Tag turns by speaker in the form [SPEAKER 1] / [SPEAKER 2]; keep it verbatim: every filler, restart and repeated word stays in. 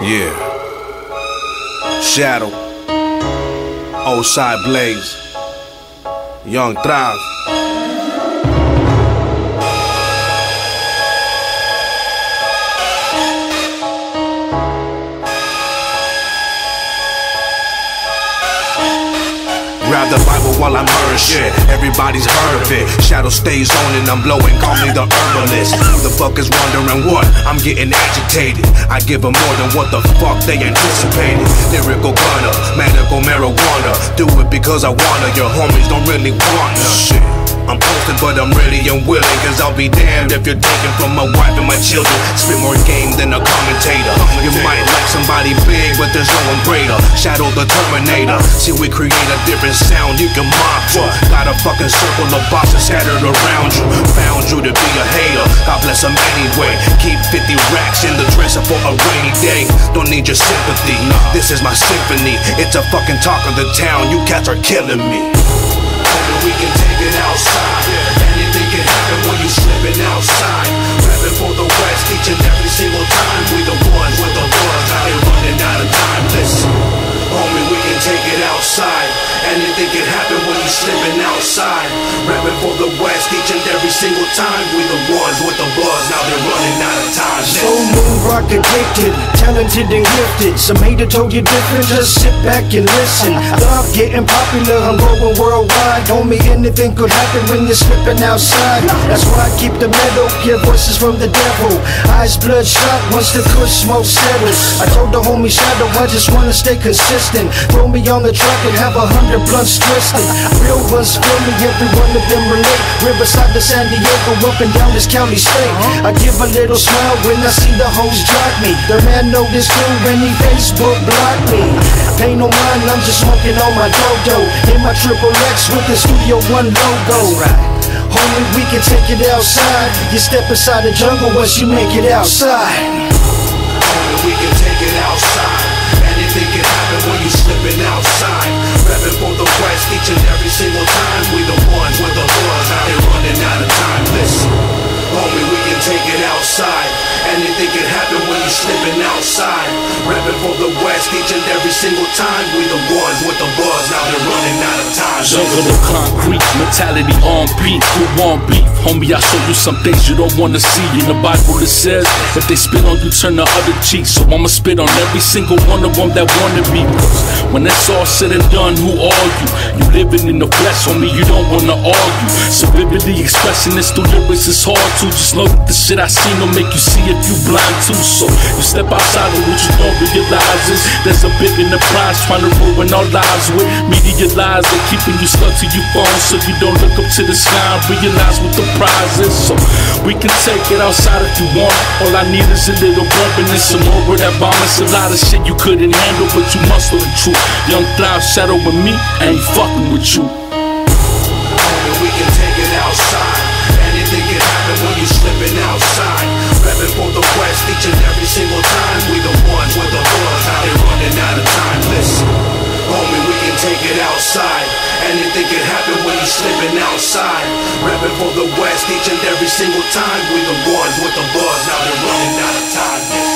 [SPEAKER 1] Yeah. Shadow. Old Side Blaze. Young Thrive. Grab the Bible while I'm hearing shit. Everybody's heard of it. Shadow stays on and I'm blowing. Call me the herbalist. Who the fuck is wondering what? I'm getting agitated. I give them more than what the fuck they anticipated. Lyrical gunner, medical marijuana. Do it because I wanna. Your homies don't really want none. Shit. I'm posting but I'm really unwilling, cause I'll be damned if you're taking from my wife and my children. Spit more game than a commentator. You might like somebody big, but there's no one greater. Shadow the Terminator. See, we create a different sound you can mock to. Got a fucking circle of boxes scattered around you. Found you to be a hater. God bless them anyway. Keep fifty racks in the dresser for a rainy day. Don't need your sympathy. This is my symphony. It's a fucking talk of the town. You cats are killing me. We can take it outside. Anything can happen when you slipping outside. Rapping for the West each and every single time. We the ones with the ones. Now they running out of time. Listen, homie, we can take it outside. Anything can happen when you slipping outside. Rapping for the West each and every single time. We the ones with the buzz. Now they're running out of time.
[SPEAKER 2] Soul Moon rock addicted, talented and gifted. Some hater told you different, just sit back and listen. Love getting popular, I'm going worldwide. Homie, anything could happen when you're slipping outside. That's why I keep the metal, hear voices from the devil. Eyes bloodshot once the kush smoke settles. I told the homie Shadow I just wanna stay consistent. Throw me on the track and have a hundred blunts twisted. Real ones feel me, every one of them relate. Riverside to San Diego, up and down this county state. I give a little smile when I see the hoes drop me. The man know this too when he Facebook block me. Pay no mind, I'm just smoking on my dodo. In my triple X with the Studio One logo. Homie, we can take it outside. You step inside the jungle once you make it outside.
[SPEAKER 1] Homie, we can take it outside. Anything can happen when you slipping outside. Rapping for the West each and every single time. We the ones with the buzz. Now they running out of time. Listen, homie, we can take it outside. Anything can happen when you slipping outside. Rapping for the West each and every single time. We the ones with the buzz. Now they're running out of time.
[SPEAKER 3] Jungle of concrete, mentality on beat. Who want beef? Homie, I show you some things you don't wanna see. In the Bible it says, if they spit on you, turn the other cheek. So I'ma spit on every single one of them that wanna be. When it's all said and done, who are you? You living in the flesh, homie, you don't wanna argue. So vividly expressing this through lyrics is hard to. Just know that the shit I seen will make you see if you blind too. So you step outside of what you don't realize is there's a big enterprise trying to ruin our lives with media lies. They're keeping you stuck to your phone so you don't look up to the sky and realize what the prize is. So we can take it outside if you want. All I need is a little bourbon and some more of that bomb. It's a lot of shit you couldn't handle, but you must know the truth. Young Thrive, Shadow with me, I ain't fucking with you.
[SPEAKER 1] Homie, we can take it outside. Anything can happen when you slipping outside. Rapping for the West each and every single time. We the ones with the buzz. Now they running out of time. Listen, homie, we can take it outside. Anything can happen when you slipping outside. Rapping for the West each and every single time. We the ones with the buzz. Now they're running out of time.